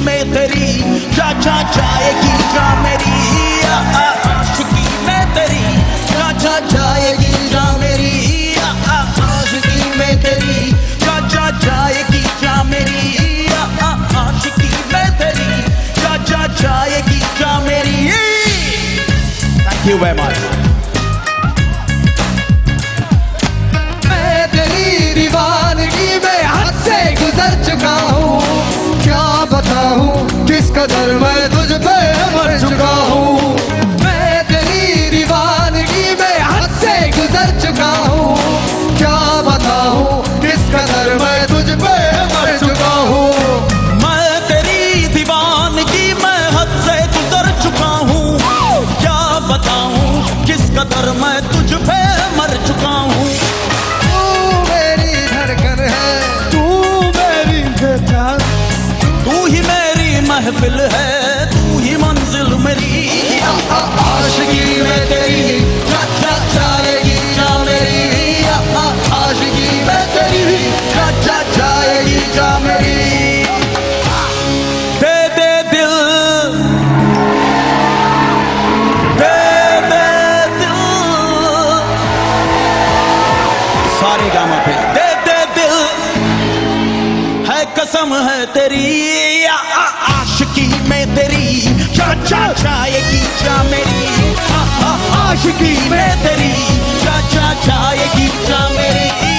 में तेरी जा जा जाएगी जा मेरी आशिकी में तेरी जा जा जाएगी जा मेरी आशिकी में तेरी जा जा जाएगी जा मेरी आशिकी में तेरी जा जा जाएगी जा मेरी। Thank you very much. मैं तेरी दीवानगी में हद से गुजर चुका हूँ, क्या बताऊँ किस कदर मैं तुझ पे मर चुका हूँ। मैं तेरी दीवानगी में हद से गुजर चुका हूँ, क्या बताऊँ किस कदर मैं तुझ पे मर चुका हूँ। मैं तेरी दीवानगी में हद से गुजर चुका हूँ, क्या बताऊँ किस कदर मैं तुझ पे मर चुका हूँ। तू मेरी धड़कन है, तू मेरी धड़कन, तू ही मेरी महफिल है, तू ही मंजिल मेरी आशिकी में तेरी जा जा जाएगी जा मेरी आशिकी में तेरी जा जा जाएगी जा मेरी। दे दे दिल, दे दे दिल, सारे गामा पे दे दे दिल, है कसम है तेरी आशिकी में तेरी जा जा जाएगी जा मेरी आशिकी में तेरी जा जा जाएगी जा मेरी।